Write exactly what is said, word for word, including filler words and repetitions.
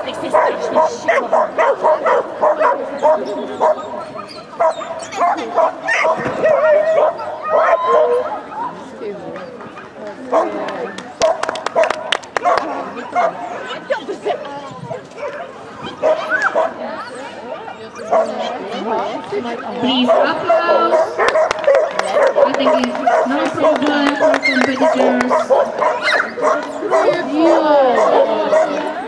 Please applause. I think it's no problem for competitors. Yeah.